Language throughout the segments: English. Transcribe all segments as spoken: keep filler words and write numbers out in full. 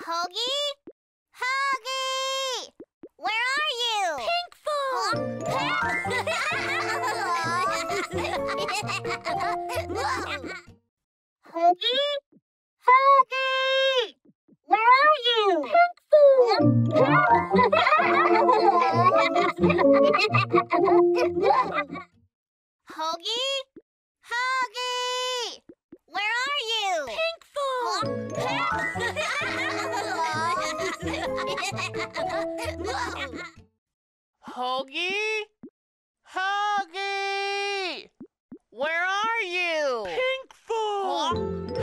Hoagie? Hoagie! Where are you? Pinkful! Hoagie? Hoagie! Where are you? Pinkful! Hoagie? Hoagie! Where are you? Pinkful! Hoagie? Hoagie! Where are you? Pinkful!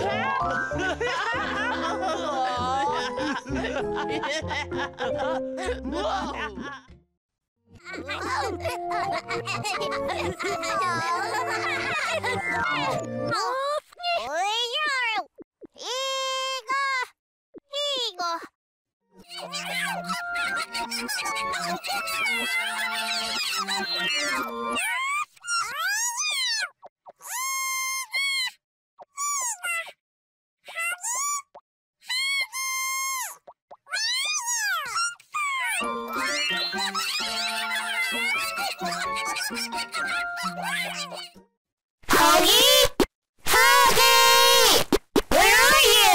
Hoagie? Hoagie! Where are you?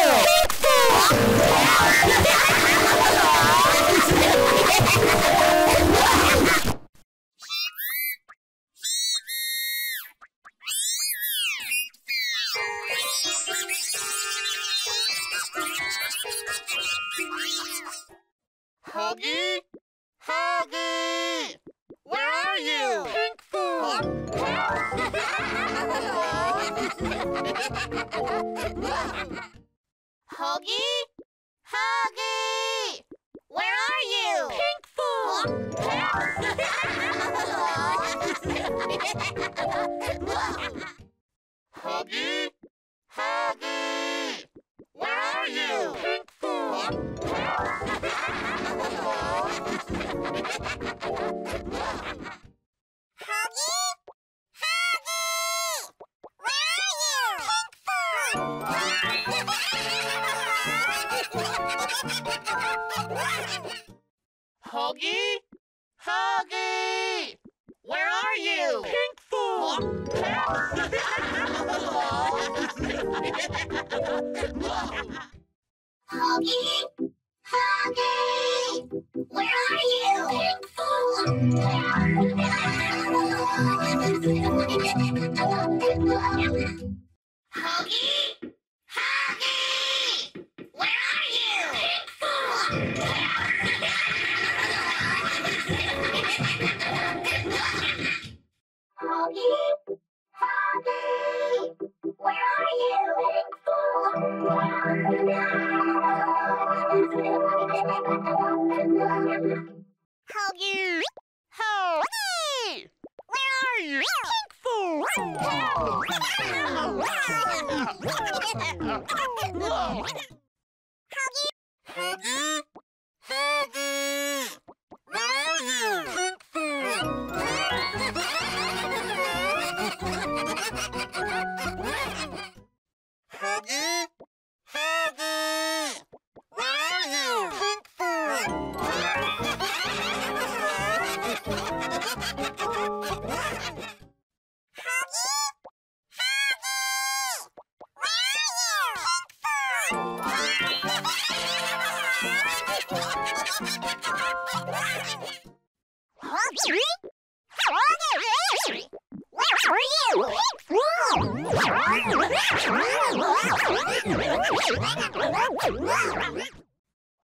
Hoagie? Hoagie! Where are you? Pinkful! Hoagie? Hoagie! Where are you? Pinkful! Hoagie? Hoagie! Where are you? Pinkful! Hoagie? Hoagie! Where are you? Hoagie? Hoagie! Where are you? Pinkful! Hoagie? Hoagie! Where are you? Hoagie? Hoagie! Where are you? Hoagie? Hoagie! Where are you? Hoagie! Hoagie! Where are you? Pinkful! Hoagie! Hoagie? Hoagie! Where are you? Hoagie? Hoagie! Where are you? Hoagie! Hoagie! Where are you?